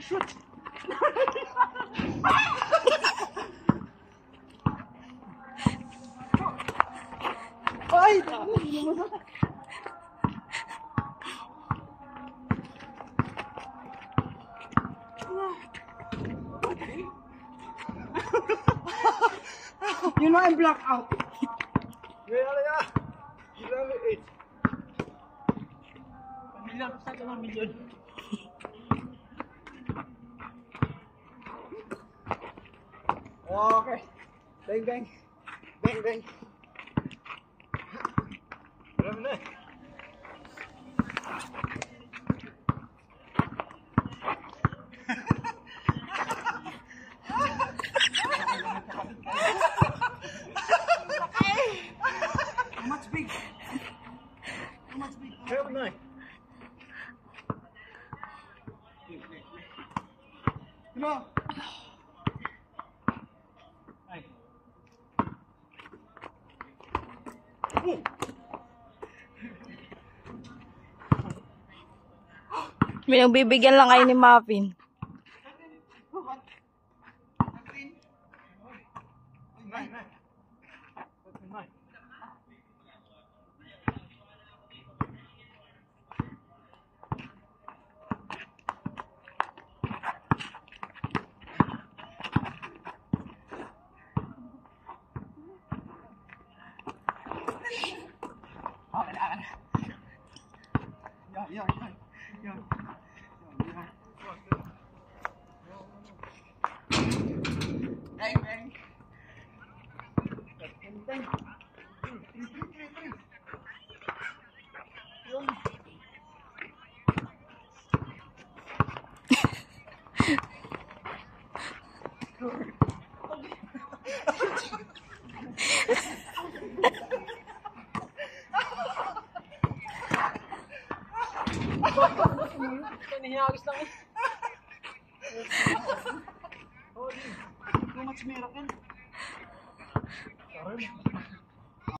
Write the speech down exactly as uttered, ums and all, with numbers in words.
shoot! Ay! You know I'm blacked out. Kaya kaya. Grabe eh. Pamilya ko sa ito ng milyon. Okay. Bang bang. Bang bang. Grabe na. How much big? How much big? Grabe na. Ano? Ay. Oh. Binagbibigyan lang kayo ni Muffin. Nay, nay. Nay. Oh, wala ka na. Yan, yan, yan. Yan. Yan, yan. Bang, bang. Bang, bang. Yun. Hinihagis lang eh. Too much miracle. Sorry.